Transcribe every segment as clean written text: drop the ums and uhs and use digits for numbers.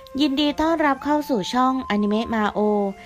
ยินดีต้อนรับเข้าสู่ช่องอนิเมะมาโอ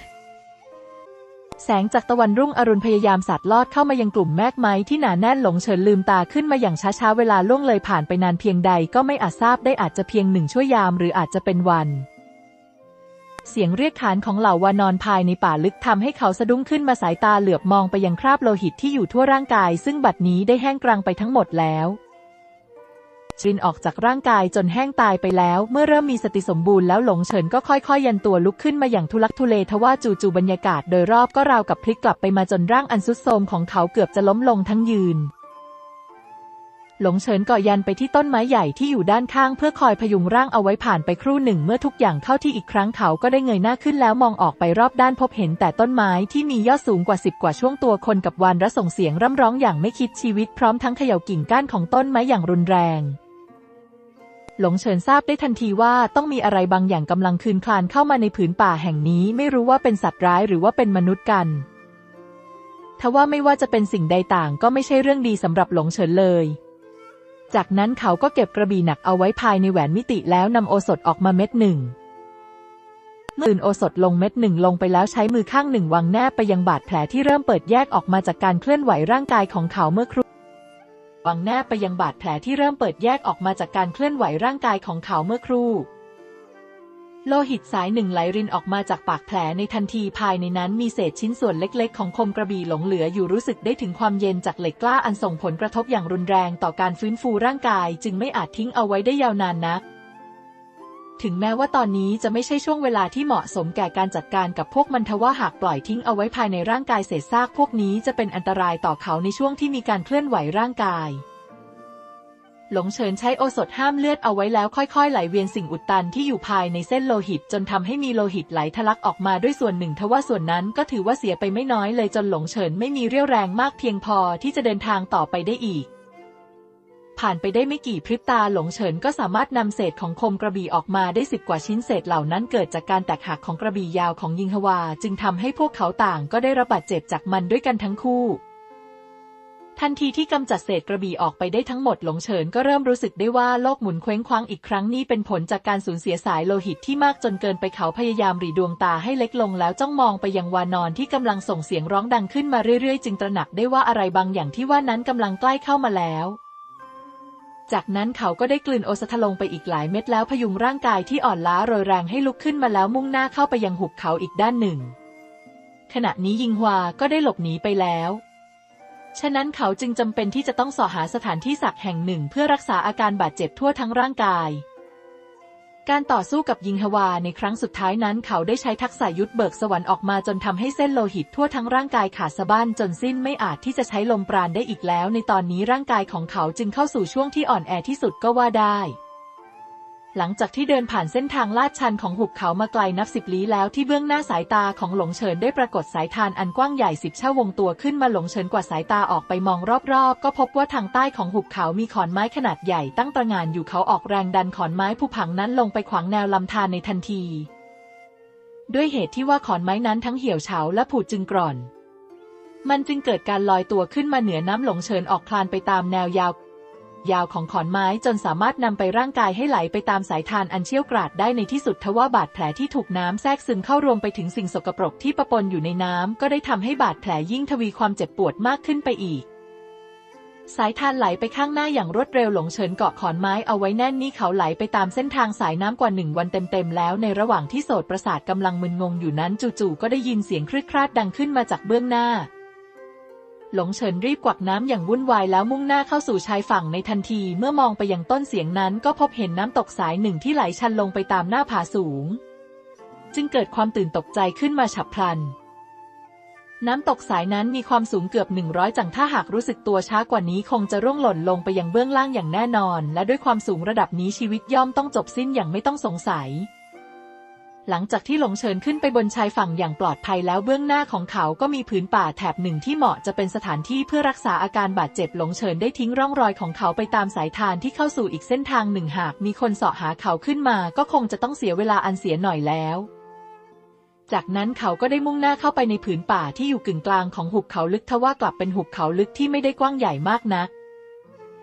แสงจากตะวันรุ่งอรุณพยายามสัตว์ลอดเข้ามายังกลุ่มแมกไม้ที่หนาแน่นหลงเฉินลืมตาขึ้นมาอย่างช้าๆเวลาล่วงเลยผ่านไปนานเพียงใดก็ไม่อาจทราบได้อาจจะเพียง1 ชั่วยามหรืออาจจะเป็นวันเสียงเรียกขานของเหล่าวานอนภายในป่าลึกทำให้เขาสะดุ้งขึ้นมาสายตาเหลือบมองไปยังคราบโลหิตที่อยู่ทั่วร่างกายซึ่งบัดนี้ได้แห้งกรังไปทั้งหมดแล้วรินออกจากร่างกายจนแห้งตายไปแล้วเมื่อเริ่มมีสติสมบูรณ์แล้วหลงเฉินก็ค่อยๆยันตัวลุกขึ้นมาอย่างทุลักทุเลทว่าจู่ๆบรรยากาศโดยรอบก็ราวกับพลิกกลับไปมาจนร่างอันทรุดโทรมของเขาเกือบจะล้มลงทั้งยืนหลงเฉินเกาะยันไปที่ต้นไม้ใหญ่ที่อยู่ด้านข้างเพื่อคอยพยุงร่างเอาไว้ผ่านไปครู่หนึ่งเมื่อทุกอย่างเข้าที่อีกครั้งเขาก็ได้เงยหน้าขึ้นแล้วมองออกไปรอบด้านพบเห็นแต่ต้นไม้ที่มียอดสูงกว่า10กว่าช่วงตัวคนกับวานระส่งเสียงร่ำร้องอย่างไม่คิดชีวิตพร้อมทั้งเขย่ากิ่งก้านของต้นไม้อย่างรุนแรงหลงเฉินทราบได้ทันทีว่าต้องมีอะไรบางอย่างกำลังคืนคลานเข้ามาในผืนป่าแห่งนี้ไม่รู้ว่าเป็นสัตว์ร้ายหรือว่าเป็นมนุษย์กันทว่าไม่ว่าจะเป็นสิ่งใดต่างก็ไม่ใช่เรื่องดีสำหรับหลงเฉินเลยจากนั้นเขาก็เก็บกระบี่หนักเอาไว้ภายในแหวนมิติแล้วนำโอสถออกมาเม็ดหนึ่งเมื่อโอสถลงเม็ดหนึ่งลงไปแล้วใช้มือข้างหนึ่งวางแนบไปยังบาดแผลที่เริ่มเปิดแยกออกมาจากการเคลื่อนไหวร่างกายของเขาเมื่อครู่วางแนบไปยังบาดแผลที่เริ่มเปิดแยกออกมาจากการเคลื่อนไหวร่างกายของเขาเมื่อครู่โลหิตสายหนึ่งไหลรินออกมาจากปากแผลในทันทีภายในนั้นมีเศษชิ้นส่วนเล็กๆของคมกระบี่หลงเหลืออยู่รู้สึกได้ถึงความเย็นจากเหล็กกล้าอันส่งผลกระทบอย่างรุนแรงต่อการฟื้นฟูร่างกายจึงไม่อาจทิ้งเอาไว้ได้ยาวนานนักถึงแม้ว่าตอนนี้จะไม่ใช่ช่วงเวลาที่เหมาะสมแก่การจัดการกับพวกมันทว่าหากปล่อยทิ้งเอาไว้ภายในร่างกายเศษซากพวกนี้จะเป็นอันตรายต่อเขาในช่วงที่มีการเคลื่อนไหวร่างกายหลงเฉินใช้โอสถห้ามเลือดเอาไว้แล้วค่อยๆไหลเวียนสิ่งอุดตันที่อยู่ภายในเส้นโลหิตจนทำให้มีโลหิตไหลทะลักออกมาด้วยส่วนหนึ่งทว่าส่วนนั้นก็ถือว่าเสียไปไม่น้อยเลยจนหลงเฉินไม่มีเรี่ยวแรงมากเพียงพอที่จะเดินทางต่อไปได้อีกผ่านไปได้ไม่กี่พริบตาหลงเฉินก็สามารถนำเศษของคมกระบี่ออกมาได้10 กว่าชิ้นเศษเหล่านั้นเกิดจากการแตกหักของกระบี่ยาวของยิงฮวาจึงทำให้พวกเขาต่างก็ได้รับบาดเจ็บจากมันด้วยกันทั้งคู่ทันทีที่กำจัดเศษกระบี่ออกไปได้ทั้งหมดหลงเฉินก็เริ่มรู้สึกได้ว่าโลกหมุนเคว้งคว้างอีกครั้งนี่เป็นผลจากการสูญเสียสายโลหิตที่มากจนเกินไปเขาพยายามหรี่ดวงตาให้เล็กลงแล้วจ้องมองไปยังวานอนที่กำลังส่งเสียงร้องดังขึ้นมาเรื่อยๆจึงตระหนักได้ว่าอะไรบางอย่างที่ว่านั้นกำลังใกล้เข้ามาแล้วจากนั้นเขาก็ได้กลืนโอสถลงไปอีกหลายเม็ดแล้วพยุงร่างกายที่อ่อนล้าโรยแรงให้ลุกขึ้นมาแล้วมุ่งหน้าเข้าไปยังหุบเขาอีกด้านหนึ่งขณะนี้ยิงฮวาก็ได้หลบหนีไปแล้วฉะนั้นเขาจึงจำเป็นที่จะต้องเสาะหาสถานที่สักแห่งหนึ่งเพื่อรักษาอาการบาดเจ็บทั่วทั้งร่างกายการต่อสู้กับยิงฮวาในครั้งสุดท้ายนั้นเขาได้ใช้ทักษะยุทธเบิกสวรรค์ออกมาจนทำให้เส้นโลหิตทั่วทั้งร่างกายขาดสะบั้นจนสิ้นไม่อาจที่จะใช้ลมปราณได้อีกแล้วในตอนนี้ร่างกายของเขาจึงเข้าสู่ช่วงที่อ่อนแอที่สุดก็ว่าได้หลังจากที่เดินผ่านเส้นทางลาดชันของหุบเขามาไกลนับ10 ลี้แล้วที่เบื้องหน้าสายตาของหลงเฉินได้ปรากฏสายทานอันกว้างใหญ่10 ช่าวงตัวขึ้นมาหลงเฉินกว่าสายตาออกไปมองรอบๆก็พบว่าทางใต้ของหุบเขามีขอนไม้ขนาดใหญ่ตั้งตระหง่านอยู่เขาออกแรงดันขอนไม้ผุพังนั้นลงไปขวางแนวลำธารในทันทีด้วยเหตุที่ว่าขอนไม้นั้นทั้งเหี่ยวเฉาและผุจึงกร่อนมันจึงเกิดการลอยตัวขึ้นมาเหนือน้ำหลงเฉินออกคลานไปตามแนวยาวของขอนไม้จนสามารถนำไปร่างกายให้ไหลไปตามสายทานอันเชี่ยวกราดได้ในที่สุดทว่าบาดแผลที่ถูกน้ำแทรกซึมเข้ารวมไปถึงสิ่งสกปรกที่ปะปนอยู่ในน้ำก็ได้ทำให้บาดแผลยิ่งทวีความเจ็บปวดมากขึ้นไปอีกสายทานไหลไปข้างหน้าอย่างรวดเร็วหลงเฉินเกาะขอนไม้เอาไว้แน่นนี่เขาไหลไปตามเส้นทางสายน้ำกว่า1 วันเต็มๆแล้วในระหว่างที่โสตประสาทกำลังมึนงงอยู่นั้นจู่ๆก็ได้ยินเสียงครืดคราดดังขึ้นมาจากเบื้องหน้าหลงเฉินรีบกวักน้ำอย่างวุ่นวายแล้วมุ่งหน้าเข้าสู่ชายฝั่งในทันทีเมื่อมองไปยังต้นเสียงนั้นก็พบเห็นน้ำตกสายหนึ่งที่ไหลชันลงไปตามหน้าผาสูงจึงเกิดความตื่นตกใจขึ้นมาฉับพลันน้ำตกสายนั้นมีความสูงเกือบ100 จั่งถ้าหากรู้สึกตัวช้ากว่านี้คงจะร่วงหล่นลงไปยังเบื้องล่างอย่างแน่นอนและด้วยความสูงระดับนี้ชีวิตย่อมต้องจบสิ้นอย่างไม่ต้องสงสัยหลังจากที่หลงเฉินขึ้นไปบนชายฝั่งอย่างปลอดภัยแล้วเบื้องหน้าของเขาก็มีผืนป่าแถบหนึ่งที่เหมาะจะเป็นสถานที่เพื่อรักษาอาการบาดเจ็บหลงเฉินได้ทิ้งร่องรอยของเขาไปตามสายทานที่เข้าสู่อีกเส้นทางหนึ่งหากมีคนเสาะหาเขาขึ้นมาก็คงจะต้องเสียเวลาอันเสียหน่อยแล้วจากนั้นเขาก็ได้มุ่งหน้าเข้าไปในผืนป่าที่อยู่กึ่งกลางของหุบเขาลึกทว่ากลับเป็นหุบเขาลึกที่ไม่ได้กว้างใหญ่มากนัก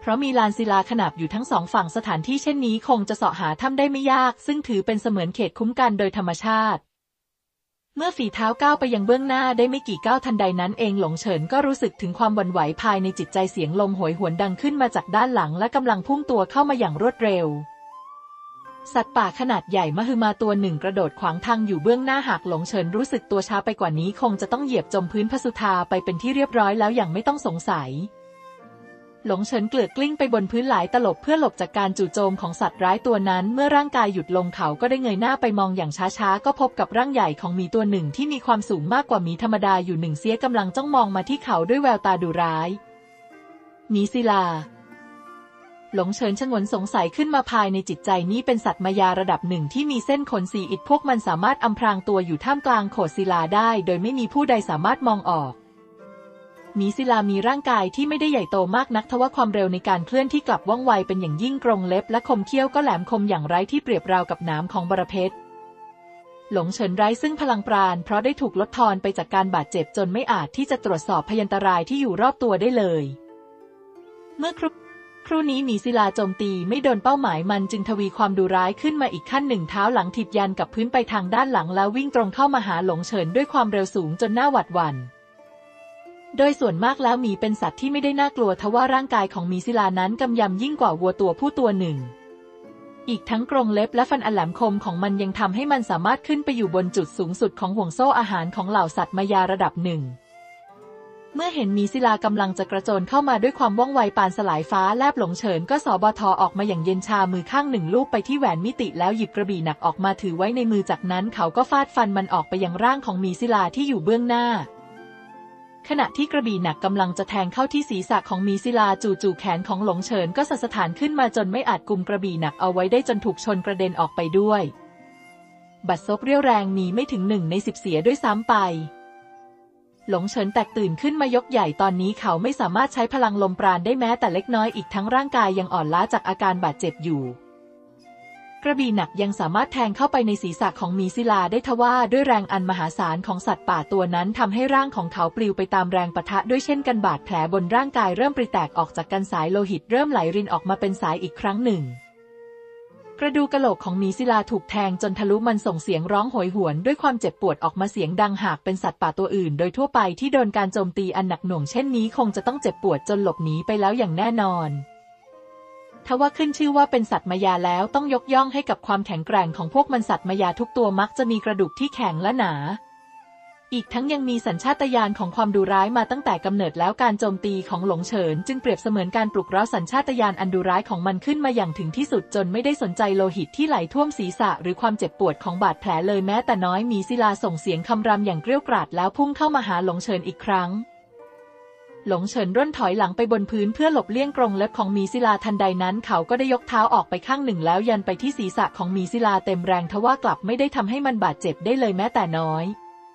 เพราะมีลานศิลาขนาบอยู่ทั้งสองฝั่งสถานที่เช่นนี้คงจะเสาะหาถ้ำได้ไม่ยากซึ่งถือเป็นเสมือนเขตคุ้มกันโดยธรรมชาติเมื่อฝีเท้าก้าวไปยังเบื้องหน้าได้ไม่กี่ก้าวทันใดนั้นเองหลงเฉินก็รู้สึกถึงความหวั่นไหวภายในจิตใจเสียงลมโหยหวนดังขึ้นมาจากด้านหลังและกำลังพุ่งตัวเข้ามาอย่างรวดเร็วสัตว์ป่าขนาดใหญ่มหึมาตัวหนึ่งกระโดดขวางทางอยู่เบื้องหน้าหากหลงเฉินรู้สึกตัวช้าไปกว่านี้คงจะต้องเหยียบจมพื้นพสุธาไปเป็นที่เรียบร้อยแล้วอย่างไม่ต้องสงสัยหลงเฉินเกลือกกลิ้งไปบนพื้นหลายตลบเพื่อหลบจากการจู่โจมของสัตว์ร้ายตัวนั้นเมื่อร่างกายหยุดลงเขาก็ได้เงยหน้าไปมองอย่างช้าๆก็พบกับร่างใหญ่ของหมีตัวหนึ่งที่มีความสูงมากกว่าหมีธรรมดาอยู่หนึ่งเสียกำลังจ้องมองมาที่เขาด้วยแววตาดุร้ายหมีศิลาหลงเฉินชงนสงสัยขึ้นมาภายในจิตใจนี้เป็นสัตว์มายาระดับหนึ่งที่มีเส้นขนสีอิฐพวกมันสามารถอำพรางตัวอยู่ท่ามกลางโขดศิลาได้โดยไม่มีผู้ใดสามารถมองออกหมีศิลามีร่างกายที่ไม่ได้ใหญ่โตมากนักทว่าความเร็วในการเคลื่อนที่กลับว่องไวเป็นอย่างยิ่งกรงเล็บและคมเขี้ยวก็แหลมคมอย่างไร้ที่เปรียบราวกับหนามของบรเพชรหลงเฉินไร้ซึ่งพลังปราณเพราะได้ถูกลดทอนไปจากการบาดเจ็บจนไม่อาจที่จะตรวจสอบพยันตรายที่อยู่รอบตัวได้เลยเมื่อครู่นี้หมีศิลาโจมตีไม่โดนเป้าหมายมันจึงทวีความดุร้ายขึ้นมาอีกขั้นหนึ่งเท้าหลังถีบยันกับพื้นไปทางด้านหลังแล้ววิ่งตรงเข้ามาหาหลงเฉินด้วยความเร็วสูงจนน่าหวาดหวั่นโดยส่วนมากแล้วหมีเป็นสัตว์ที่ไม่ได้น่ากลัวทว่าร่างกายของหมีศิลานั้นกำยำยิ่งกว่าวัวตัวผู้ตัวหนึ่งอีกทั้งกรงเล็บและฟันอันแหลมคมของมันยังทำให้มันสามารถขึ้นไปอยู่บนจุดสูงสุดของห่วงโซ่อาหารของเหล่าสัตว์มายาระดับหนึ่งเมื่อเห็นหมีศิลากำลังจะกระโจนเข้ามาด้วยความว่องไวปานสลายฟ้าแลบหลงเฉินก็สบทออกมาอย่างเย็นชามือข้างหนึ่งลูบไปที่แหวนมิติแล้วหยิบกระบี่หนักออกมาถือไว้ในมือจากนั้นเขาก็ฟาดฟันมันออกไปยังร่างของหมีศิลาที่อยู่เบื้องหน้าขณะที่กระบี่หนักกำลังจะแทงเข้าที่ศีรษะของหมีศิลาจู่ๆแขนของหลงเฉินก็สั่นสะท้านขึ้นมาจนไม่อาจกุมกระบี่หนักเอาไว้ได้จนถูกชนกระเด็นออกไปด้วยบัดซบเรี่ยวแรงหนีไม่ถึง1 ใน 10เสียด้วยซ้ำไปหลงเฉินแตกตื่นขึ้นมายกใหญ่ตอนนี้เขาไม่สามารถใช้พลังลมปราณได้แม้แต่เล็กน้อยอีกทั้งร่างกายยังอ่อนล้าจากอาการบาดเจ็บอยู่กระบี่หนักยังสามารถแทงเข้าไปในศีรษะของหมีศิลาได้ทว่าด้วยแรงอันมหาศาลของสัตว์ป่าตัวนั้นทำให้ร่างของเขาปลิวไปตามแรงปะทะด้วยเช่นกันบาดแผลบนร่างกายเริ่มปริแตกออกจากกันสายโลหิตเริ่มไหลรินออกมาเป็นสายอีกครั้งหนึ่งกระดูกกะโหลกของหมีศิลาถูกแทงจนทะลุมันส่งเสียงร้องโหยหวนด้วยความเจ็บปวดออกมาเสียงดังหากเป็นสัตว์ป่าตัวอื่นโดยทั่วไปที่โดนการโจมตีอันหนักหน่วงเช่นนี้คงจะต้องเจ็บปวดจนหลบหนีไปแล้วอย่างแน่นอนทว่าขึ้นชื่อว่าเป็นสัตว์มายาแล้วต้องยกย่องให้กับความแข็งแกร่งของพวกมันสัตว์มายาทุกตัวมักจะมีกระดูกที่แข็งและหนาอีกทั้งยังมีสัญชาตญาณของความดุร้ายมาตั้งแต่กำเนิดแล้วการโจมตีของหลงเฉินจึงเปรียบเสมือนการปลุกเร้าสัญชาตญาณอันดุร้ายของมันขึ้นมาอย่างถึงที่สุดจนไม่ได้สนใจโลหิตที่ไหลท่วมศีรษะหรือความเจ็บปวดของบาดแผลเลยแม้แต่น้อยหมีศิลาส่งเสียงคำรามอย่างเกรี้ยวกราดแล้วพุ่งเข้ามาหาหลงเฉินอีกครั้งหลงเฉินร่นถอยหลังไปบนพื้นเพื่อหลบเลี่ยงกรงเล็บของหมีศิลาทันใดนั้นเขาก็ได้ยกเท้าออกไปข้างหนึ่งแล้วยันไปที่ศีรษะของหมีศิลาเต็มแรงทว่ากลับไม่ได้ทำให้มันบาดเจ็บได้เลยแม้แต่น้อย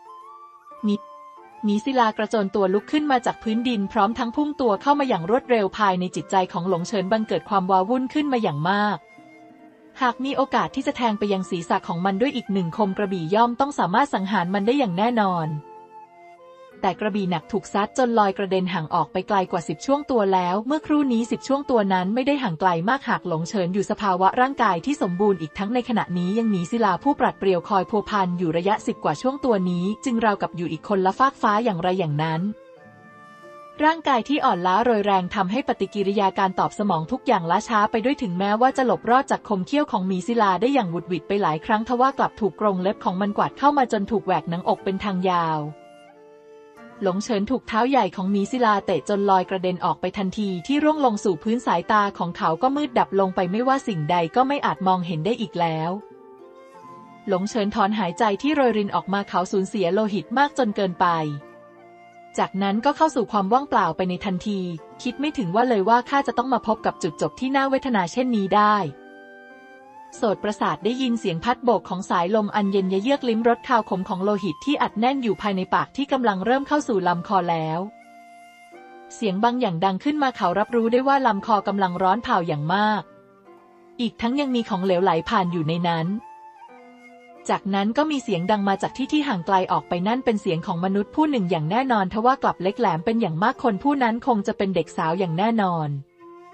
หมีศิลากระโจนตัวลุกขึ้นมาจากพื้นดินพร้อมทั้งพุ่งตัวเข้ามาอย่างรวดเร็วภายในจิตใจของหลงเฉินบังเกิดความว้าวุ่นขึ้นมาอย่างมากหากมีโอกาสที่จะแทงไปยังศีรษะของมันด้วยอีก1 คมกระบี่ย่อมต้องสามารถสังหารมันได้อย่างแน่นอนแต่กระบี่หนักถูกซัดจนลอยกระเด็นห่างออกไปไกลกว่า10 ช่วงตัวแล้วเมื่อครู่นี้10 ช่วงตัวนั้นไม่ได้ห่างไกลมากหากหลงเฉินอยู่สภาวะร่างกายที่สมบูรณ์อีกทั้งในขณะนี้ยังมีศิลาผู้ปราดเปรียวคอยพัวพันอยู่ระยะ10 กว่าช่วงตัวนี้จึงราวกับอยู่อีกคนละฟากฟ้าอย่างไรอย่างนั้นร่างกายที่อ่อนล้าโรยแรงทำให้ปฏิกิริยาการตอบสมองทุกอย่างล้าช้าไปด้วยถึงแม้ว่าจะหลบรอดจากคมเขี้ยวของหมีศิลาได้อย่างหวุดหวิดไปหลายครั้งทว่ากลับถูกกรงเล็บของมันกวาดเข้ามาจนถูกแหวกหนังอกเป็นทางยาวหลงเฉินถูกเท้าใหญ่ของหมีศิลาเตะจนลอยกระเด็นออกไปทันทีที่ร่วงลงสู่พื้นสายตาของเขาก็มืดดับลงไปไม่ว่าสิ่งใดก็ไม่อาจมองเห็นได้อีกแล้วหลงเฉินถอนหายใจที่โรยรินออกมาเขาสูญเสียโลหิตมากจนเกินไปจากนั้นก็เข้าสู่ความว่างเปล่าไปในทันทีคิดไม่ถึงว่าเลยว่าข้าจะต้องมาพบกับจุดจบที่น่าเวทนาเช่นนี้ได้โสตประสาทได้ยินเสียงพัดโบกของสายลมอันเย็นเยือกลิ้มรสคาวขมของโลหิตที่อัดแน่นอยู่ภายในปากที่กำลังเริ่มเข้าสู่ลำคอแล้วเสียงบางอย่างดังขึ้นมาเขารับรู้ได้ว่าลำคอกำลังร้อนเผาอย่างมากอีกทั้งยังมีของเหลวไหลผ่านอยู่ในนั้นจากนั้นก็มีเสียงดังมาจากที่ห่างไกลออกไปนั่นเป็นเสียงของมนุษย์ผู้หนึ่งอย่างแน่นอนทว่ากลับเล็กแหลมเป็นอย่างมากคนผู้นั้นคงจะเป็นเด็กสาวอย่างแน่นอน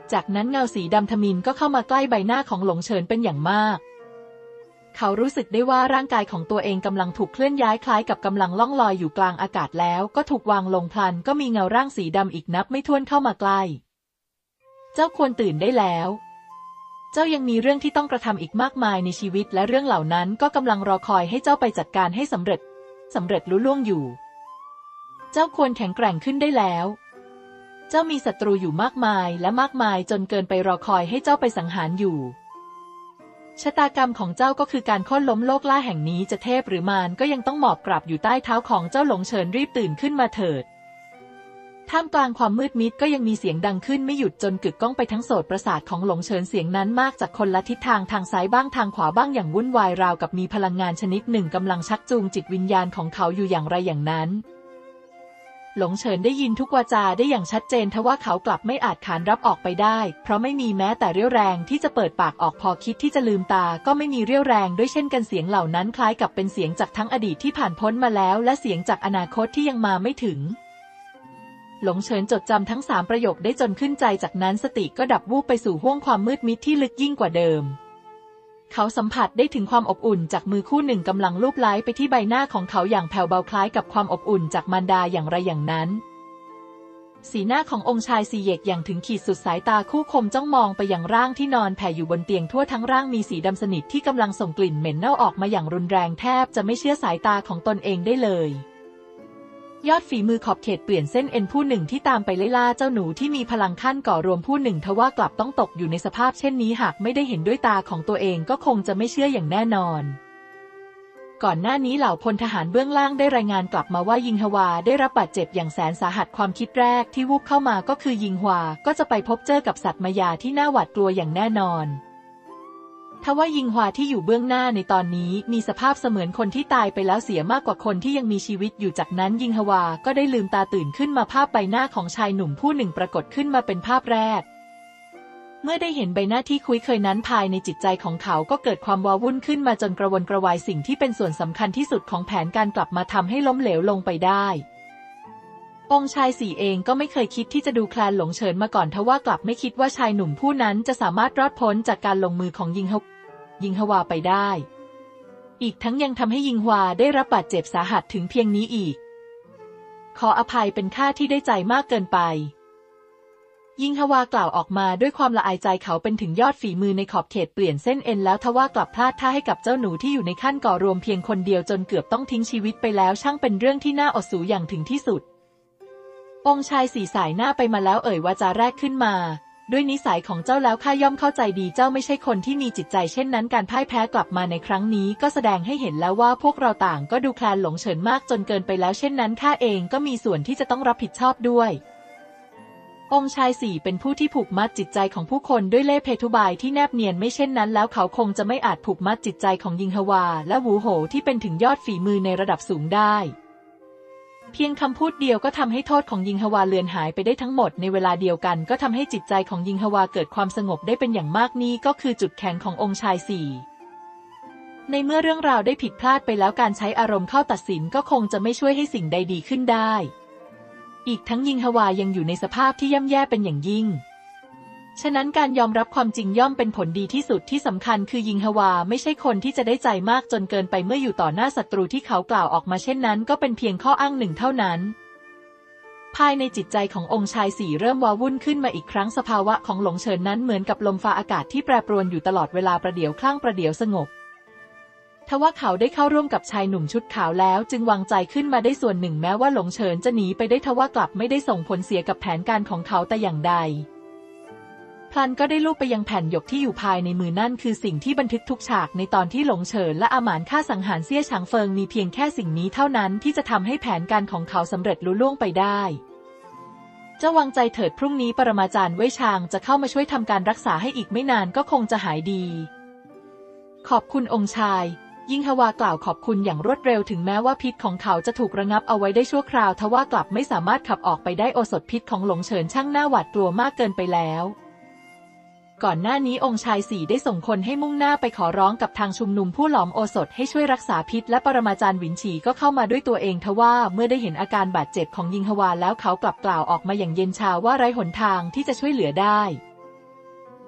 จากนั้นเงาสีดำทมิฬก็เข้ามาใกล้ใบหน้าของหลงเฉินเป็นอย่างมากเขารู้สึกได้ว่าร่างกายของตัวเองกำลังถูกเคลื่อนย้ายคล้ายกับกำลังล่องลอยอยู่กลางอากาศแล้วก็ถูกวางลงพลันก็มีเงาร่างสีดำอีกนับไม่ถ้วนเข้ามาใกล้เจ้าควรตื่นได้แล้วเจ้ายังมีเรื่องที่ต้องกระทำอีกมากมายในชีวิตและเรื่องเหล่านั้นก็กำลังรอคอยให้เจ้าไปจัดการให้สำเร็จลุล่วงอยู่เจ้าควรแข็งแกร่งขึ้นได้แล้วเจ้ามีศัตรูอยู่มากมายและมากมายจนเกินไปรอคอยให้เจ้าไปสังหารอยู่ชะตากรรมของเจ้าก็คือการโค่นล้มโลกล่าแห่งนี้จะเทพหรือมารก็ยังต้องหมอบกราบอยู่ใต้เท้าของเจ้าหลงเฉินรีบตื่นขึ้นมาเถิดท่ามกลางความมืดมิดก็ยังมีเสียงดังขึ้นไม่หยุดจนกึกก้องไปทั้งโสตประสาทของหลงเฉินเสียงนั้นมากจากคนละทิศทางซ้ายบ้างทางขวาบ้างอย่างวุ่นวายราวกับมีพลังงานชนิดหนึ่งกำลังชักจูงจิตวิญญาณของเขาอยู่อย่างไรอย่างนั้นหลงเฉินได้ยินทุกวาจาได้อย่างชัดเจนทว่าเขากลับไม่อาจขานรับออกไปได้เพราะไม่มีแม้แต่เรี่ยวแรงที่จะเปิดปากออกพอคิดที่จะลืมตาก็ไม่มีเรี่ยวแรงด้วยเช่นกันเสียงเหล่านั้นคล้ายกับเป็นเสียงจากทั้งอดีตที่ผ่านพ้นมาแล้วและเสียงจากอนาคตที่ยังมาไม่ถึงหลงเฉินจดจำทั้ง3ประโยคได้จนขึ้นใจจากนั้นสติก็ดับวูบไปสู่ห้วงความมืดมิดที่ลึกยิ่งกว่าเดิมเขาสัมผัสได้ถึงความอบอุ่นจากมือคู่หนึ่งกำลังลูบไล้ไปที่ใบหน้าของเขาอย่างแผ่วเบาคล้ายกับความอบอุ่นจากมารดาอย่างไรอย่างนั้นสีหน้าขององค์ชายซีเยกอย่างถึงขีดสุดสายตาคู่คมจ้องมองไปยังร่างที่นอนแผ่อยู่บนเตียงทั่วทั้งร่างมีสีดำสนิทที่กำลังส่งกลิ่นเหม็นเน่าออกมาอย่างรุนแรงแทบจะไม่เชื่อสายตาของตนเองได้เลยยอดฝีมือขอบเขตเปลี่ยนเส้นเอ็นผู้หนึ่งที่ตามไปไล่ล่าเจ้าหนูที่มีพลังขั้นก่อรวมผู้หนึ่งทว่ากลับต้องตกอยู่ในสภาพเช่นนี้หากไม่ได้เห็นด้วยตาของตัวเองก็คงจะไม่เชื่ออย่างแน่นอนก่อนหน้านี้เหล่าพลทหารเบื้องล่างได้รายงานกลับมาว่ายิงฮวาได้รับบาดเจ็บอย่างแสนสาหัสความคิดแรกที่วูบเข้ามาก็คือยิงฮวาก็จะไปพบเจอกับสัตว์มายาที่น่าหวาดกลัวอย่างแน่นอนทว่ายิงฮวาที่อยู่เบื้องหน้าในตอนนี้มีสภาพเสมือนคนที่ตายไปแล้วเสียมากกว่าคนที่ยังมีชีวิตอยู่จากนั้นยิงฮวาก็ได้ลืมตาตื่นขึ้นมาภาพใบหน้าของชายหนุ่มผู้หนึ่งปรากฏขึ้นมาเป็นภาพแรกเมื่อได้เห็นใบหน้าที่คุ้นเคยนั้นภายในจิตใจของเขาก็เกิดความว้าวุ่นขึ้นมาจนกระวนกระวายสิ่งที่เป็นส่วนสำคัญที่สุดของแผนการกลับมาทำให้ล้มเหลวลงไปได้องค์ชายสี่เองก็ไม่เคยคิดที่จะดูแคลนหลงเฉินมาก่อนทว่ากลับไม่คิดว่าชายหนุ่มผู้นั้นจะสามารถรอดพ้นจากการลงมือของยิงฮวาไปได้อีกทั้งยังทำให้ยิงฮวาได้รับบาดเจ็บสาหัสถึงเพียงนี้อีกขออภัยเป็นข้าที่ได้ใจมากเกินไปยิงฮวากล่าวออกมาด้วยความละอายใจเขาเป็นถึงยอดฝีมือในขอบเขตเปลี่ยนเส้นเอ็นแล้วทว่ากลับพลาดท่าให้กับเจ้าหนูที่อยู่ในขั้นก่อรวมเพียงคนเดียวจนเกือบต้องทิ้งชีวิตไปแล้วช่างเป็นเรื่องที่น่าอดสูอย่างถึงที่สุดองค์ชายสี่สายหน้าไปมาแล้วเอ่ยวาจาแรกขึ้นมาด้วยนิสัยของเจ้าแล้วข้าย่อมเข้าใจดีเจ้าไม่ใช่คนที่มีจิตใจเช่นนั้นการพ่ายแพ้กลับมาในครั้งนี้ก็แสดงให้เห็นแล้วว่าพวกเราต่างก็ดูแคลนหลงเฉินมากจนเกินไปแล้วเช่นนั้นข้าเองก็มีส่วนที่จะต้องรับผิดชอบด้วยองค์ชายสี่เป็นผู้ที่ผูกมัดจิตใจของผู้คนด้วยเล่ห์เพทุบายที่แนบเนียนไม่เช่นนั้นแล้วเขาคงจะไม่อาจผูกมัดจิตใจของยิงฮวาและหูโหที่เป็นถึงยอดฝีมือในระดับสูงได้เพียงคำพูดเดียวก็ทำให้โทษของยิงฮวาเลือนหายไปได้ทั้งหมดในเวลาเดียวกันก็ทำให้จิตใจของยิงฮวาเกิดความสงบได้เป็นอย่างมากนี่ก็คือจุดแข็งขององค์ชายสี่ในเมื่อเรื่องราวได้ผิดพลาดไปแล้วการใช้อารมณ์เข้าตัดสินก็คงจะไม่ช่วยให้สิ่งใดดีขึ้นได้อีกทั้งยิงฮวายังอยู่ในสภาพที่ย่ำแย่เป็นอย่างยิ่งฉะนั้นการยอมรับความจริงย่อมเป็นผลดีที่สุดที่สำคัญคือยิงฮวาไม่ใช่คนที่จะได้ใจมากจนเกินไปเมื่ออยู่ต่อหน้าศัตรูที่เขากล่าวออกมาเช่นนั้นก็เป็นเพียงข้ออ้างหนึ่งเท่านั้นภายในจิตใจขององค์ชายสี่เริ่มว้าวุ่นขึ้นมาอีกครั้งสภาวะของหลงเฉินนั้นเหมือนกับลมฟ้าอากาศที่แปรปรวนอยู่ตลอดเวลาประเดี๋ยวคลั่งประเดี๋ยวสงบทว่าเขาได้เข้าร่วมกับชายหนุ่มชุดขาวแล้วจึงวางใจขึ้นมาได้ส่วนหนึ่งแม้ว่าหลงเฉินจะหนีไปได้ทว่ากลับไม่ได้ส่งผลเสียกับแผนการของเขาแต่อย่างใดพลันก็ได้ลูบไปยังแผ่นหยกที่อยู่ภายในมือนั่นคือสิ่งที่บันทึกทุกฉากในตอนที่หลงเฉินและอาหมานฆ่าสังหารเซี่ยฉางเฟิงมีเพียงแค่สิ่งนี้เท่านั้นที่จะทำให้แผนการของเขาสำเร็จลุล่วงไปได้เจ้าวางใจเถิดพรุ่งนี้ปรมาจารย์เว่ยชางจะเข้ามาช่วยทำการรักษาให้อีกไม่นานก็คงจะหายดีขอบคุณองค์ชายยิงฮวากล่าวขอบคุณอย่างรวดเร็วถึงแม้ว่าพิษของเขาจะถูกระงับเอาไว้ได้ชั่วคราวทว่ากลับไม่สามารถขับออกไปได้โอสถพิษของหลงเฉินช่างน่าหวาดกลัวมากเกินไปแล้วก่อนหน้านี้องค์ชายสี่ได้ส่งคนให้มุ่งหน้าไปขอร้องกับทางชุมนุมผู้หลอมโอสถให้ช่วยรักษาพิษและปรมาจารย์หวินฉีก็เข้ามาด้วยตัวเองทว่าเมื่อได้เห็นอาการบาดเจ็บของยิงฮวาแล้วเขากลับกล่าวออกมาอย่างเย็นชาว่าไร้หนทางที่จะช่วยเหลือได้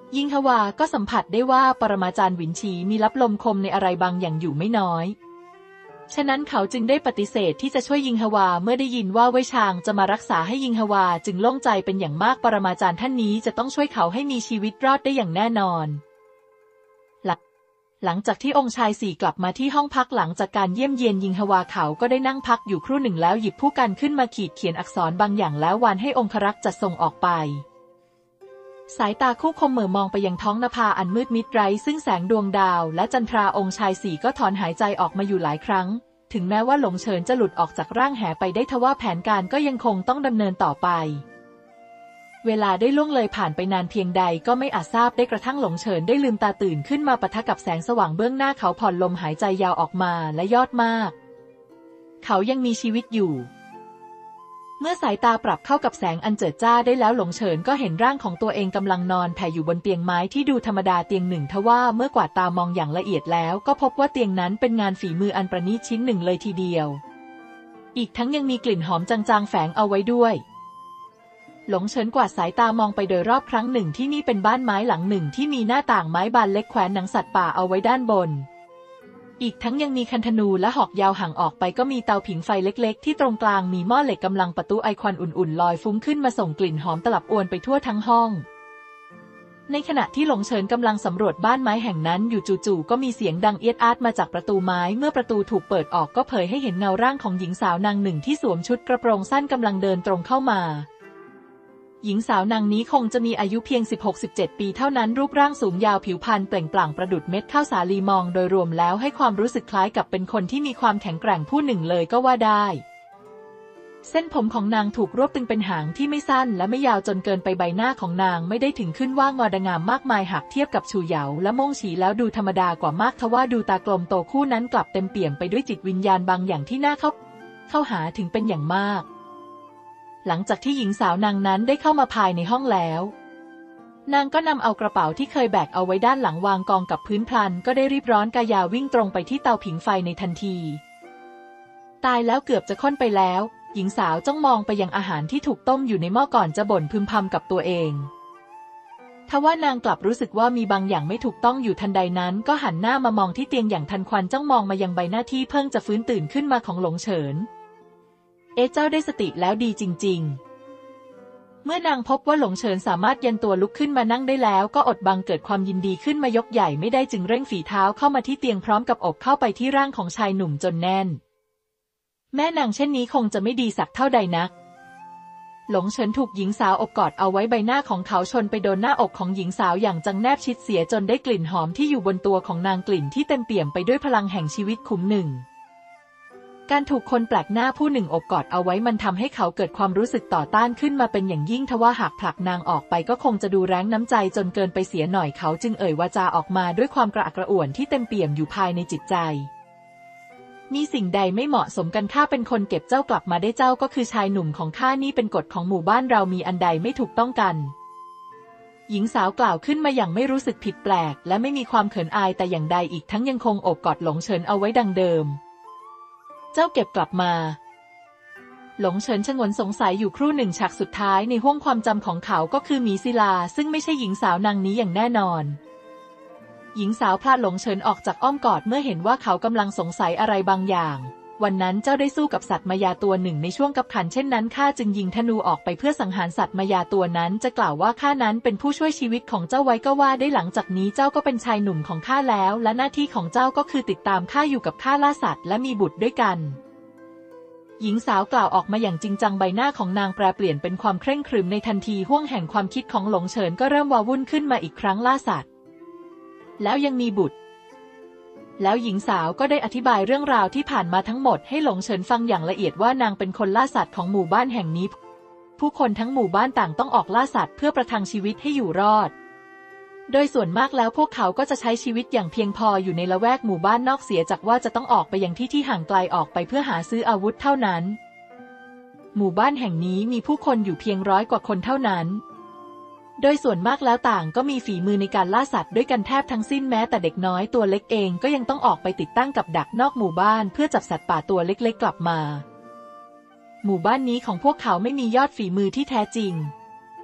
ยิงฮวาก็สัมผัสได้ว่าปรมาจารย์หวินฉีมีลับลมคมในอะไรบางอย่างอยู่ไม่น้อยฉะนั้นเขาจึงได้ปฏิเสธที่จะช่วยยิงฮวาเมื่อได้ยินว่าเว่ยชางจะมารักษาให้ยิงฮวาจึงโล่งใจเป็นอย่างมากปรมาจารย์ท่านนี้จะต้องช่วยเขาให้มีชีวิตรอดได้อย่างแน่นอนหลังจากที่องค์ชายสี่กลับมาที่ห้องพักหลังจากการเยี่ยมเยียนยิงฮวาเขาก็ได้นั่งพักอยู่ครู่หนึ่งแล้วหยิบผู้กันขึ้นมาขีดเขียนอักษรบางอย่างแล้ววานให้องครักษ์จัดส่งออกไปสายตาคู่คมเหม่อมองไปยังท้องนภาอันมืดมิดไร้ซึ่งแสงดวงดาวและจันทราองค์ชายสี่ก็ถอนหายใจออกมาอยู่หลายครั้งถึงแม้ว่าหลงเฉินจะหลุดออกจากร่างแหไปได้ทว่าแผนการก็ยังคงต้องดำเนินต่อไปเวลาได้ล่วงเลยผ่านไปนานเพียงใดก็ไม่อาจทราบได้กระทั่งหลงเฉินได้ลืมตาตื่นขึ้นมาปะทะกับแสงสว่างเบื้องหน้าเขาผ่อนลมหายใจยาวออกมาและยอดมากเขายังมีชีวิตอยู่เมื่อสายตาปรับเข้ากับแสงอันเจิดจ้าได้แล้วหลงเฉินก็เห็นร่างของตัวเองกำลังนอนแผ่อยู่บนเตียงไม้ที่ดูธรรมดาเตียงหนึ่งทว่าเมื่อกวาดตามองอย่างละเอียดแล้วก็พบว่าเตียงนั้นเป็นงานฝีมืออันประณีตชิ้นหนึ่งเลยทีเดียวอีกทั้งยังมีกลิ่นหอมจางๆแฝงเอาไว้ด้วยหลงเฉินกวาดสายตามองไปโดยรอบครั้งหนึ่งที่นี่เป็นบ้านไม้หลังหนึ่งที่มีหน้าต่างไม้บานเล็กแขวนหนังสัตว์ป่าเอาไว้ด้านบนอีกทั้งยังมีคันธนูและหอกยาวห่างออกไปก็มีเตาผิงไฟเล็กๆที่ตรงกลางมีหม้อเหล็กกำลังประตูไอควันอุ่นๆลอยฟุ้งขึ้นมาส่งกลิ่นหอมตลับอวนไปทั่วทั้งห้องในขณะที่หลงเฉินกำลังสำรวจบ้านไม้แห่งนั้นอยู่จู่ๆก็มีเสียงดังเอียดอาร์ตมาจากประตูไม้เมื่อประตูถูกเปิดออกก็เผยให้เห็นเงาร่างของหญิงสาวนางหนึ่งที่สวมชุดกระโปรงสั้นกำลังเดินตรงเข้ามาหญิงสาวนางนี้คงจะมีอายุเพียง 16-17 ปีเท่านั้นรูปร่างสูงยาวผิวพรรณเปล่งปลั่งประดุจเม็ดข้าวสาลีมองโดยรวมแล้วให้ความรู้สึกคล้ายกับเป็นคนที่มีความแข็งแกร่งผู้หนึ่งเลยก็ว่าได้เส้นผมของนางถูกรวบตึงเป็นหางที่ไม่สั้นและไม่ยาวจนเกินไปใบหน้าของนางไม่ได้ถึงขึ้นว่างอดงามมากมายหากเทียบกับชูเหยาและม่งฉีแล้วดูธรรมดากว่ามากทว่าดูตากลมโตคู่นั้นกลับเต็มเปี่ยมไปด้วยจิตวิญญาณบางอย่างที่น่าเข้าหาถึงเป็นอย่างมากหลังจากที่หญิงสาวนางนั้นได้เข้ามาภายในห้องแล้วนางก็นำเอากระเป๋าที่เคยแบกเอาไว้ด้านหลังวางกองกับพื้นพลันก็ได้รีบร้อนกายาวิ่งตรงไปที่เตาผิงไฟในทันทีตายแล้วเกือบจะค้นไปแล้วหญิงสาวจ้องมองไปยังอาหารที่ถูกต้มอยู่ในหม้อก่อนจะบ่นพึมพำกับตัวเองทว่านางกลับรู้สึกว่ามีบางอย่างไม่ถูกต้องอยู่ทันใดนั้นก็หันหน้ามามองที่เตียงอย่างทันควันจ้องมองมายังใบหน้าที่เพิ่งจะฟื้นตื่นขึ้นมาของหลงเฉินเจ้าได้สติแล้วดีจริงๆเมื่อนางพบว่าหลงเฉินสามารถยันตัวลุกขึ้นมานั่งได้แล้วก็อดบังเกิดความยินดีขึ้นมายกใหญ่ไม่ได้จึงเร่งฝีเท้าเข้ามาที่เตียงพร้อมกับอบเข้าไปที่ร่างของชายหนุ่มจนแน่นแม่นางเช่นนี้คงจะไม่ดีสักเท่าใดนักหลงเฉินถูกหญิงสาวอบกอดเอาไว้ใบหน้าของเขาชนไปโดนหน้าอกของหญิงสาวอย่างจังแนบชิดเสียจนได้กลิ่นหอมที่อยู่บนตัวของนางกลิ่นที่เต็มเปี่ยมไปด้วยพลังแห่งชีวิตคุ้มหนึ่งการถูกคนแปลกหน้าผู้หนึ่งอบกอดเอาไว้มันทำให้เขาเกิดความรู้สึกต่อต้านขึ้นมาเป็นอย่างยิ่งทว่าหากผลักนางออกไปก็คงจะดูแร้งน้ำใจจนเกินไปเสียหน่อยเขาจึงเอ่ยวาจาออกมาด้วยความกระอักกระอ่วนที่เต็มเปี่ยมอยู่ภายในจิตใจมีสิ่งใดไม่เหมาะสมกันข้าเป็นคนเก็บเจ้ากลับมาได้เจ้าก็คือชายหนุ่มของข้านี่เป็นกฎของหมู่บ้านเรามีอันใดไม่ถูกต้องกันหญิงสาวกล่าวขึ้นมาอย่างไม่รู้สึกผิดแปลกและไม่มีความเขินอายแต่อย่างใดอีกทั้งยังคงอบกอดหลงเฉินเอาไว้ดังเดิมเจ้าเก็บกลับมาหลงเฉินชงนสงสัยอยู่ครู่หนึ่งฉากสุดท้ายในห้วงความจำของเขาก็คือหมีศิลาซึ่งไม่ใช่หญิงสาวนางนี้อย่างแน่นอนหญิงสาวพลาดหลงเฉินออกจากอ้อมกอดเมื่อเห็นว่าเขากำลังสงสัยอะไรบางอย่างวันนั้นเจ้าได้สู้กับสัตว์มายาตัวหนึ่งในช่วงกัปขันเช่นนั้นข้าจึงยิงธนูออกไปเพื่อสังหารสัตว์มายาตัวนั้นจะกล่าวว่าข้านั้นเป็นผู้ช่วยชีวิตของเจ้าไว้ก็ว่าได้หลังจากนี้เจ้าก็เป็นชายหนุ่มของข้าแล้วและหน้าที่ของเจ้าก็คือติดตามข้าอยู่กับข้าล่าสัตว์และมีบุตรด้วยกันหญิงสาวกล่าวออกมาอย่างจริงจังใบหน้าของนางแปรเปลี่ยนเป็นความเคร่งครึมในทันทีห้วงแห่งความคิดของหลงเฉินก็เริ่มวาวุ่นขึ้นมาอีกครั้งล่าสัตว์แล้วยังมีบุตรแล้วหญิงสาวก็ได้อธิบายเรื่องราวที่ผ่านมาทั้งหมดให้หลงเฉินฟังอย่างละเอียดว่านางเป็นคนล่าสัตว์ของหมู่บ้านแห่งนี้ผู้คนทั้งหมู่บ้านต่างต้องออกล่าสัตว์เพื่อประทังชีวิตให้อยู่รอดโดยส่วนมากแล้วพวกเขาก็จะใช้ชีวิตอย่างเพียงพออยู่ในละแวกหมู่บ้านนอกเสียจากว่าจะต้องออกไปยังที่ห่างไกลออกไปเพื่อหาซื้ออาวุธเท่านั้นหมู่บ้านแห่งนี้มีผู้คนอยู่เพียง100 กว่าคนเท่านั้นโดยส่วนมากแล้วต่างก็มีฝีมือในการล่าสัตว์ด้วยกันแทบทั้งสิ้นแม้แต่เด็กน้อยตัวเล็กเองก็ยังต้องออกไปติดตั้งกับดักนอกหมู่บ้านเพื่อจับสัตว์ป่าตัวเล็กๆกลับมาหมู่บ้านนี้ของพวกเขาไม่มียอดฝีมือที่แท้จริง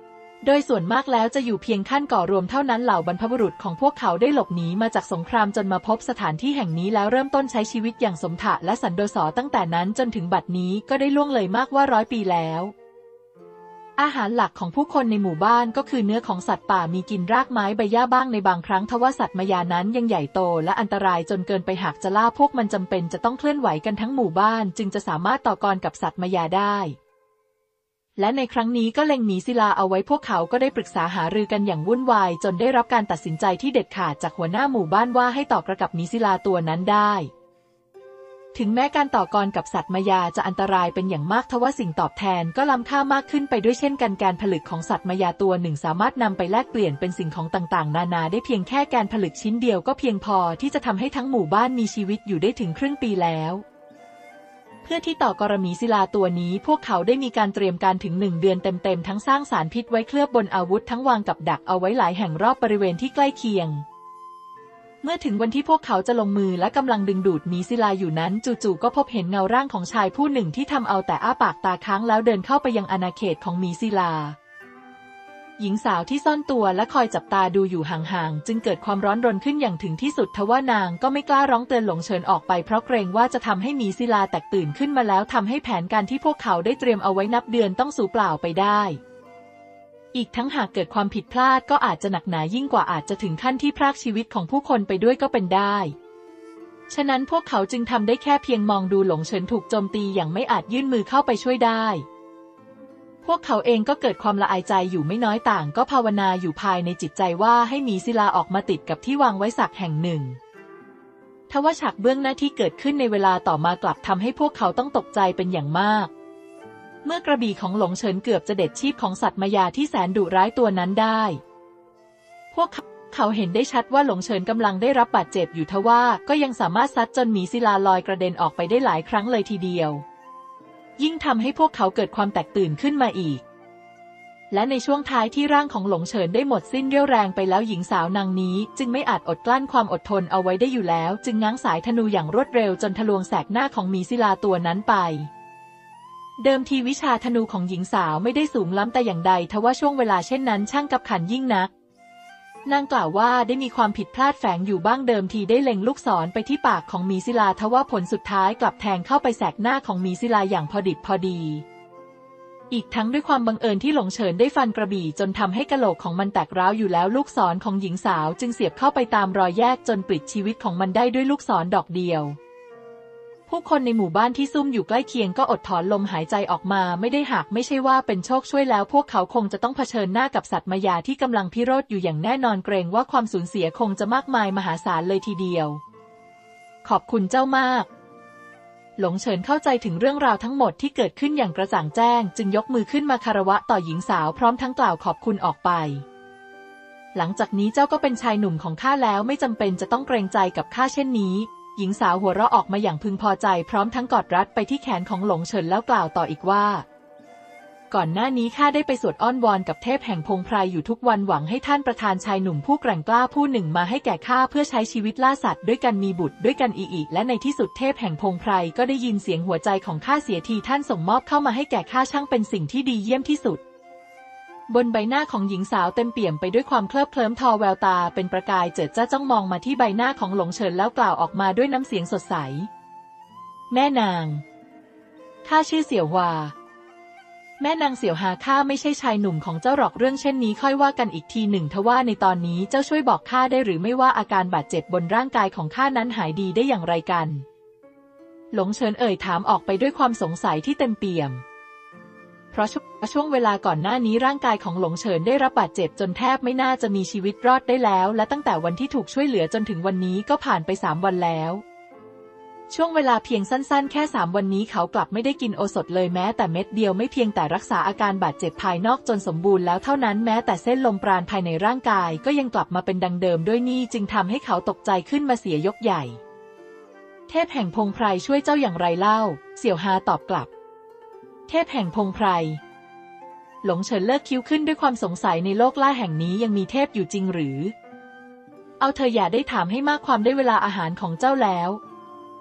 โดยส่วนมากแล้วจะอยู่เพียงขั้นก่อรวมเท่านั้นเหล่าบรรพบุรุษของพวกเขาได้หลบหนีมาจากสงครามจนมาพบสถานที่แห่งนี้แล้วเริ่มต้นใช้ชีวิตอย่างสมถะและสันโดษตั้งแต่นั้นจนถึงบัดนี้ก็ได้ล่วงเลยมากว่า100 ปีแล้วอาหารหลักของผู้คนในหมู่บ้านก็คือเนื้อของสัตว์ป่ามีกินรากไม้ใบหญ้าบ้างในบางครั้งทว่าสัตว์มายานั้นยังใหญ่โตและอันตรายจนเกินไปหากจะล่าพวกมันจำเป็นจะต้องเคลื่อนไหวกันทั้งหมู่บ้านจึงจะสามารถต่อกรกับสัตว์มายาได้และในครั้งนี้ก็เล็งหมีศิลาเอาไว้พวกเขาก็ได้ปรึกษาหารือกันอย่างวุ่นวายจนได้รับการตัดสินใจที่เด็ดขาดจากหัวหน้าหมู่บ้านว่าให้ต่อกรกับหมีศิลาตัวนั้นได้ถึงแม้การต่อกรกับสัตว์มายาจะอันตรายเป็นอย่างมากทว่าสิ่งตอบแทนก็ล้ำค่ามากขึ้นไปด้วยเช่นกันการผลึกของสัตว์มายาตัวหนึ่งสามารถนำไปแลกเปลี่ยนเป็นสิ่งของต่างๆนานาได้เพียงแค่การผลึกชิ้นเดียวก็เพียงพอที่จะทำให้ทั้งหมู่บ้านมีชีวิตอยู่ได้ถึงครึ่งปีแล้วเพื่อที่ต่อกรหมีศิลาตัวนี้พวกเขาได้มีการเตรียมการถึง1 เดือนเต็มๆทั้งสร้างสารพิษไว้เคลือบบนอาวุธทั้งวางกับดักเอาไว้หลายแห่งรอบบริเวณที่ใกล้เคียงเมื่อถึงวันที่พวกเขาจะลงมือและกำลังดึงดูดหมีศิลาอยู่นั้นจู่ๆก็พบเห็นเงาร่างของชายผู้หนึ่งที่ทำเอาแต่อ้าปากตาค้างแล้วเดินเข้าไปยังอาณาเขตของหมีศิลาหญิงสาวที่ซ่อนตัวและคอยจับตาดูอยู่ห่างๆจึงเกิดความร้อนรนขึ้นอย่างถึงที่สุดทว่านางก็ไม่กล้าร้องเตือนหลงเฉินออกไปเพราะเกรงว่าจะทำให้หมีศิลาแตกตื่นขึ้นมาแล้วทำให้แผนการที่พวกเขาได้เตรียมเอาไว้นับเดือนต้องสูญเปล่าไปได้อีกทั้งหากเกิดความผิดพลาดก็อาจจะหนักหนายิ่งกว่าอาจจะถึงขั้นที่พรากชีวิตของผู้คนไปด้วยก็เป็นได้ฉะนั้นพวกเขาจึงทำได้แค่เพียงมองดูหลงเฉินถูกโจมตีอย่างไม่อาจยื่นมือเข้าไปช่วยได้พวกเขาเองก็เกิดความละอายใจอยู่ไม่น้อยต่างก็ภาวนาอยู่ภายในจิตใจว่าให้หมีศิลาออกมาติดกับที่วางไว้สักแห่งหนึ่งทว่าฉากเบื้องหน้าที่เกิดขึ้นในเวลาต่อมากลับทำให้พวกเขาต้องตกใจเป็นอย่างมากเมื่อกระบี่ของหลงเฉินเกือบจะเด็ดชีพของสัตว์มายาที่แสนดุร้ายตัวนั้นได้พวกเขาเห็นได้ชัดว่าหลงเฉินกำลังได้รับบาดเจ็บอยู่ทว่าก็ยังสามารถซัดจนหมีศิลาลอยกระเด็นออกไปได้หลายครั้งเลยทีเดียวยิ่งทำให้พวกเขาเกิดความแตกตื่นขึ้นมาอีกและในช่วงท้ายที่ร่างของหลงเฉินได้หมดสิ้นเรี่ยวแรงไปแล้วหญิงสาวนางนี้จึงไม่อาจอดกลั้นความอดทนเอาไว้ได้อยู่แล้วจึงง้างสายธนูอย่างรวดเร็วจนทะลวงแสกหน้าของหมีศิลาตัวนั้นไปเดิมทีวิชาธนูของหญิงสาวไม่ได้สูงล้ำแต่อย่างใดทว่าช่วงเวลาเช่นนั้นช่างกับขันยิ่งนักนางกล่าวว่าได้มีความผิดพลาดแฝงอยู่บ้างเดิมทีได้เล็งลูกศรไปที่ปากของหมีศิลาทว่าผลสุดท้ายกลับแทงเข้าไปแสกหน้าของหมีศิลาอย่างพอดิบพอดีอีกทั้งด้วยความบังเอิญที่หลงเฉินได้ฟันกระบี่จนทำให้กะโหลกของมันแตกร้าวอยู่แล้วลูกศรของหญิงสาวจึงเสียบเข้าไปตามรอยแยกจนปลิดชีวิตของมันได้ด้วยลูกศรดอกเดียวผู้คนในหมู่บ้านที่ซุ่มอยู่ใกล้เคียงก็อดถอนลมหายใจออกมาไม่ได้หากไม่ใช่ว่าเป็นโชคช่วยแล้วพวกเขาคงจะต้องเผชิญหน้ากับสัตว์มายาที่กำลังพิโรธอยู่อย่างแน่นอนเกรงว่าความสูญเสียคงจะมากมายมหาศาลเลยทีเดียวขอบคุณเจ้ามากหลงเฉินเข้าใจถึงเรื่องราวทั้งหมดที่เกิดขึ้นอย่างกระจ่างแจ้งจึงยกมือขึ้นมาคารวะต่อหญิงสาวพร้อมทั้งกล่าวขอบคุณออกไปหลังจากนี้เจ้าก็เป็นชายหนุ่มของข้าแล้วไม่จำเป็นจะต้องเกรงใจกับข้าเช่นนี้หญิงสาวหัวเราะออกมาอย่างพึงพอใจพร้อมทั้งกอดรัดไปที่แขนของหลงเฉินแล้วกล่าวต่ออีกว่าก่อนหน้านี้ข้าได้ไปสวดอ้อนวอนกับเทพแห่งพงไพรอยู่ทุกวันหวังให้ท่านประทานชายหนุ่มผู้แกร่งกล้าผู้หนึ่งมาให้แก่ข้าเพื่อใช้ชีวิตล่าสัตว์ด้วยกันมีบุตรด้วยกันอีกและในที่สุดเทพแห่งพงไพรก็ได้ยินเสียงหัวใจของข้าเสียทีท่านส่งมอบเข้ามาให้แก่ข้าช่างเป็นสิ่งที่ดีเยี่ยมที่สุดบนใบหน้าของหญิงสาวเต็มเปี่ยมไปด้วยความเคลิบเคลิ้มทอแววตาเป็นประกายเจิดจ้าจ้องมองมาที่ใบหน้าของหลงเฉินแล้วกล่าวออกมาด้วยน้ำเสียงสดใสแม่นางข้าชื่อเสี่ยวฮวาแม่นางเสี่ยวฮาข้าไม่ใช่ชายหนุ่มของเจ้าหรอกเรื่องเช่นนี้ค่อยว่ากันอีกทีหนึ่งทว่าในตอนนี้เจ้าช่วยบอกข้าได้หรือไม่ว่าอาการบาดเจ็บบนร่างกายของข้านั้นหายดีได้อย่างไรกันหลงเฉินเอ่ยถามออกไปด้วยความสงสัยที่เต็มเปี่ยมเพราะช่วงเวลาก่อนหน้านี้ร่างกายของหลงเฉินได้รับบาดเจ็บจนแทบไม่น่าจะมีชีวิตรอดได้แล้วและตั้งแต่วันที่ถูกช่วยเหลือจนถึงวันนี้ก็ผ่านไป3 วันแล้วช่วงเวลาเพียงสั้นๆแค่3 วันนี้เขากลับไม่ได้กินโอสถเลยแม้แต่เม็ดเดียวไม่เพียงแต่รักษาอาการบาดเจ็บภายนอกจนสมบูรณ์แล้วเท่านั้นแม้แต่เส้นลมปราณภายในร่างกายก็ยังกลับมาเป็นดังเดิมด้วยนี่จึงทำให้เขาตกใจขึ้นมาเสียยกใหญ่เทพแห่งพงไพรช่วยเจ้าอย่างไรเล่าเสี่ยวฮาตอบกลับเทพแห่งพงไพรหลงเฉินเลิกคิ้วขึ้นด้วยความสงสัยในโลกล่าแห่งนี้ยังมีเทพอยู่จริงหรือเอาเธออย่าได้ถามให้มากความได้เวลาอาหารของเจ้าแล้ว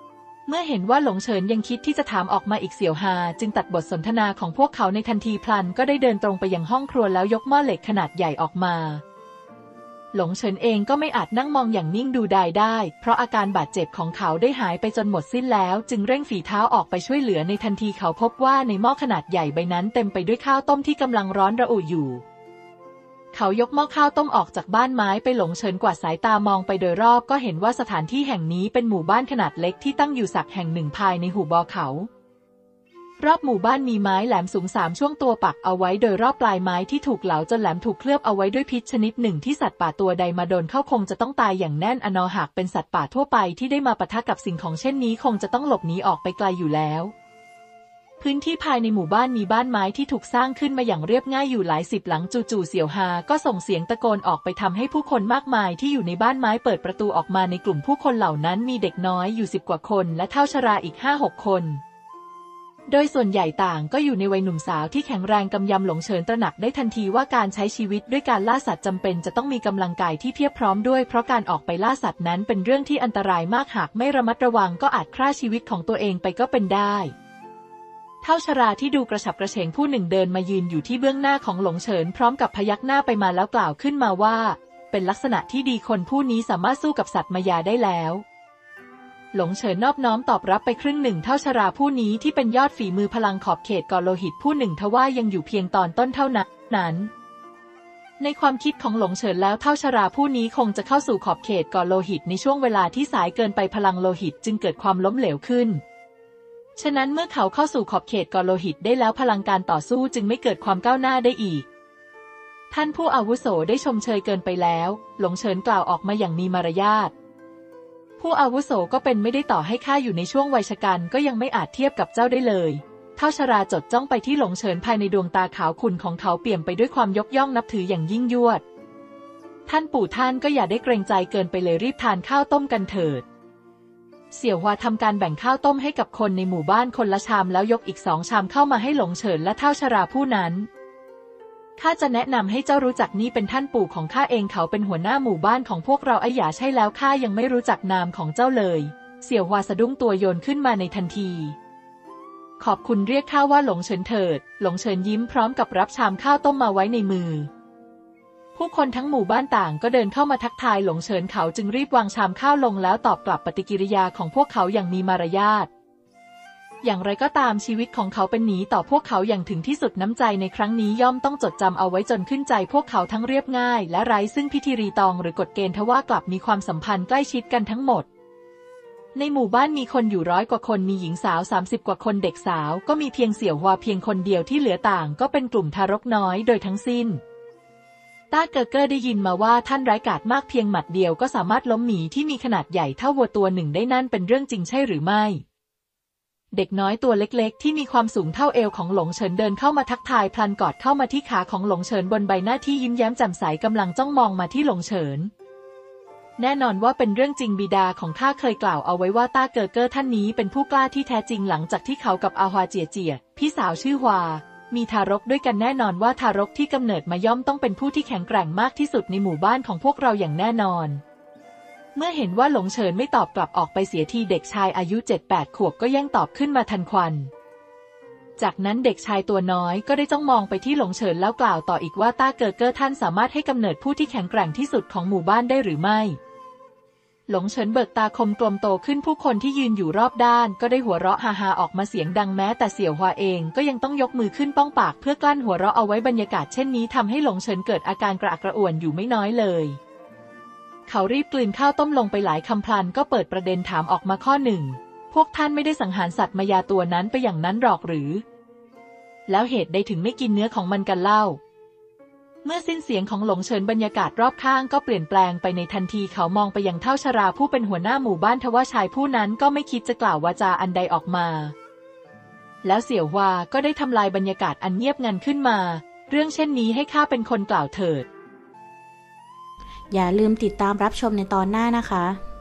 เมื่อเห็นว่าหลงเฉินยังคิดที่จะถามออกมาอีกเสี่ยวฮาจึงตัดบทสนทนาของพวกเขาในทันทีพลันก็ได้เดินตรงไปยังห้องครัวแล้วยกหม้อเหล็กขนาดใหญ่ออกมาหลงเฉินเองก็ไม่อาจนั่งมองอย่างนิ่งดูดายได้เพราะอาการบาดเจ็บของเขาได้หายไปจนหมดสิ้นแล้วจึงเร่งฝีเท้าออกไปช่วยเหลือในทันทีเขาพบว่าในหม้อขนาดใหญ่ใบนั้นเต็มไปด้วยข้าวต้มที่กำลังร้อนระอุอยู่เขายกหม้อข้าวต้มออกจากบ้านไม้ไปหลงเฉินกวาดสายตามองไปโดยรอบก็เห็นว่าสถานที่แห่งนี้เป็นหมู่บ้านขนาดเล็กที่ตั้งอยู่สักแห่งหนึ่งภายในหุบเขารอบหมู่บ้านมีไม้แหลมสูง3ช่วงตัวปักเอาไว้โดยรอบปลายไม้ที่ถูกเหลาจนแหลมถูกเคลือบเอาไว้ด้วยพิษชนิดหนึ่งที่สัตว์ป่าตัวใดมาโดนเข้าคงจะต้องตายอย่างแน่นอนหากเป็นสัตว์ป่าทั่วไปที่ได้มาปะทะกับสิ่งของเช่นนี้คงจะต้องหลบหนีออกไปไกลอยู่แล้วพื้นที่ภายในหมู่บ้านมีบ้านไม้ที่ถูกสร้างขึ้นมาอย่างเรียบง่ายอยู่หลายสิบหลังจู่ๆเสี่ยวฮาก็ส่งเสียงตะโกนออกไปทำให้ผู้คนมากมายที่อยู่ในบ้านไม้เปิดประตูออกมาในกลุ่มผู้คนเหล่านั้นมีเด็กน้อยอยู่10 กว่าคนและเฒ่าชราอีก5-6 คนโดยส่วนใหญ่ต่างก็อยู่ในวัยหนุ่มสาวที่แข็งแรงกำยำหลงเฉินตระหนักได้ทันทีว่าการใช้ชีวิตด้วยการล่าสัตว์จำเป็นจะต้องมีกำลังกายที่เพียบพร้อมด้วยเพราะการออกไปล่าสัตว์นั้นเป็นเรื่องที่อันตรายมากหากไม่ระมัดระวังก็อาจฆ่าชีวิตของตัวเองไปก็เป็นได้เฒ่าชราที่ดูกระฉับกระเฉงผู้หนึ่งเดินมายืนอยู่ที่เบื้องหน้าของหลงเฉินพร้อมกับพยักหน้าไปมาแล้วกล่าวขึ้นมาว่าเป็นลักษณะที่ดีคนผู้นี้สามารถสู้กับสัตว์มายาได้แล้วหลงเฉินนอบน้อมตอบรับไปครึ่งหนึ่งเฒ่าชราผู้นี้ที่เป็นยอดฝีมือพลังขอบเขตกอโลหิตผู้หนึ่งทว่ายังอยู่เพียงตอนต้นเท่านั้นในความคิดของหลงเฉินแล้วเฒ่าชราผู้นี้คงจะเข้าสู่ขอบเขตกอโลหิตในช่วงเวลาที่สายเกินไปพลังโลหิตจึงเกิดความล้มเหลวขึ้นฉะนั้นเมื่อเขาเข้าสู่ขอบเขตกอโลหิตได้แล้วพลังการต่อสู้จึงไม่เกิดความก้าวหน้าได้อีกท่านผู้อาวุโสได้ชมเชยเกินไปแล้วหลงเฉินกล่าวออกมาอย่างมีมารยาทผู้อาวุโสก็เป็นไม่ได้ต่อให้ข้าอยู่ในช่วงวัยชกันก็ยังไม่อาจเทียบกับเจ้าได้เลยเฒ่าชราจดจ้องไปที่หลงเฉินภายในดวงตาขาวขุ่นของเขาเปี่ยมไปด้วยความยกย่องนับถืออย่างยิ่งยวดท่านปู่ท่านก็อย่าได้เกรงใจเกินไปเลยรีบทานข้าวต้มกันเถิดเสี่ยวฮวาทำการแบ่งข้าวต้มให้กับคนในหมู่บ้านคนละชามแล้วยกอีก2 ชามเข้ามาให้หลงเฉินและเฒ่าชราผู้นั้นข้าจะแนะนำให้เจ้ารู้จักนี่เป็นท่านปู่ของข้าเองเขาเป็นหัวหน้าหมู่บ้านของพวกเราอย่าใช่แล้วข้ายังไม่รู้จักนามของเจ้าเลยเสี่ยวฮวาสะดุ้งตัวโยนขึ้นมาในทันทีขอบคุณเรียกข้าว่าหลงเฉินเถิดหลงเฉินยิ้มพร้อมกับรับชามข้าวต้มมาไว้ในมือผู้คนทั้งหมู่บ้านต่างก็เดินเข้ามาทักทายหลงเฉินเขาจึงรีบวางชามข้าวลงแล้วตอบกลับปฏิกิริยาของพวกเขาอย่างมีมารยาทอย่างไรก็ตามชีวิตของเขาเป็นหนีต่อพวกเขาอย่างถึงที่สุดน้ำใจในครั้งนี้ย่อมต้องจดจำเอาไว้จนขึ้นใจพวกเขาทั้งเรียบง่ายและไร้ซึ่งพิธีรีตองหรือกฎเกณฑ์ทว่ากลับมีความสัมพันธ์ใกล้ชิดกันทั้งหมดในหมู่บ้านมีคนอยู่100 กว่าคนมีหญิงสาว30 กว่าคนเด็กสาวก็มีเพียงเสี่ยวฮวาเพียงคนเดียวที่เหลือต่างก็เป็นกลุ่มทารกน้อยโดยทั้งสิ้นต้าเกอเกอร์ได้ยินมาว่าท่านร้ายกาจมากเพียงหมัดเดียวก็สามารถล้มหมีที่มีขนาดใหญ่เท่าวัวตัวหนึ่งได้นั่นเป็นเรื่องจริงใช่หรือไม่เด็กน้อยตัวเล็กๆที่มีความสูงเท่าเอวของหลงเฉินเดินเข้ามาทักทายพลันกอดเข้ามาที่ขาของหลงเฉินบนใบหน้าที่ยิ้มแย้มแจ่มใสกำลังจ้องมองมาที่หลงเฉินแน่นอนว่าเป็นเรื่องจริงบิดาของข้าเคยกล่าวเอาไว้ว่าต้าเกอเกอร์ท่านนี้เป็นผู้กล้าที่แท้จริงหลังจากที่เขากับอาฮวาเจียเจียพี่สาวชื่อฮวามีทารกด้วยกันแน่นอนว่าทารกที่กำเนิดมาย่อมต้องเป็นผู้ที่แข็งแกร่งมากที่สุดในหมู่บ้านของพวกเราอย่างแน่นอนเมื่อเห็นว่าหลงเฉินไม่ตอบกลับออกไปเสียทีเด็กชายอายุ 7-8 ขวบก็แย่งตอบขึ้นมาทันควันจากนั้นเด็กชายตัวน้อยก็ได้จ้องมองไปที่หลงเฉินแล้วกล่าวต่ออีกว่าต้าเกอเกอร์ท่านสามารถให้กำเนิดผู้ที่แข็งแกร่งที่สุดของหมู่บ้านได้หรือไม่หลงเฉินเบิกตาคมกลมโตขึ้นผู้คนที่ยืนอยู่รอบด้านก็ได้หัวเราะฮาๆออกมาเสียงดังแม้แต่เสี่ยวฮวาเองก็ยังต้องยกมือขึ้นป้องปากเพื่อกลั้นหัวเราะเอาไว้บรรยากาศเช่นนี้ทำให้หลงเฉินเกิดอาการกระอักกระอ่วนอยู่ไม่น้อยเลยเขารีบกลืนข้าวต้มลงไปหลายคำพลันก็เปิดประเด็นถามออกมาข้อหนึ่งพวกท่านไม่ได้สังหารสัตว์มายาตัวนั้นไปอย่างนั้นหรอกหรือแล้วเหตุใดถึงไม่กินเนื้อของมันกันเล่าเมื่อสิ้นเสียงของหลงเฉินบรรยากาศรอบข้างก็เปลี่ยนแปลงไปในทันทีเขามองไปยังเฒ่าชราผู้เป็นหัวหน้าหมู่บ้านทว่าชายผู้นั้นก็ไม่คิดจะกล่าววาจาอันใดออกมาแล้วเสี่ยวฮวาก็ได้ทำลายบรรยากาศอันเงียบงันขึ้นมาเรื่องเช่นนี้ให้ข้าเป็นคนกล่าวเถิดอย่าลืมติดตามรับชมในตอนหน้านะคะ